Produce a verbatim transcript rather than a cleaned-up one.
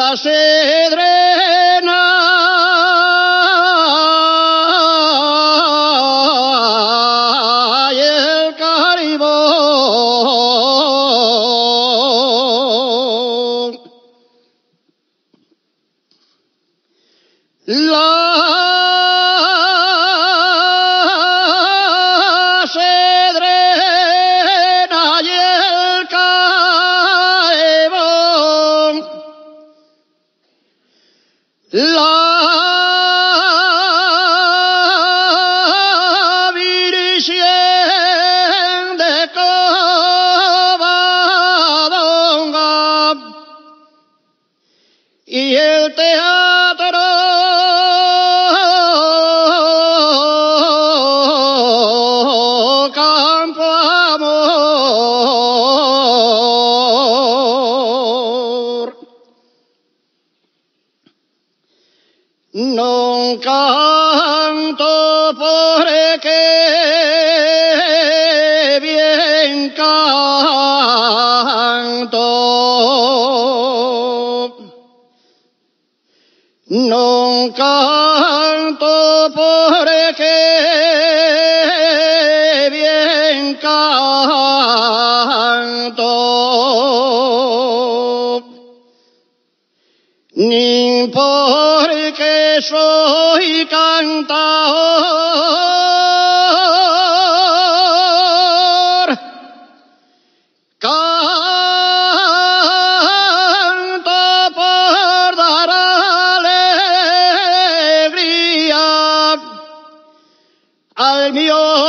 cedrena y el caribón. La cedrena y el caribón, la Virgen de Covadonga y el teatro Campo Amor. Non canto porque bien canto, non canto porque bien canto, ni porque soy cantador. Canto por dar alegría al mío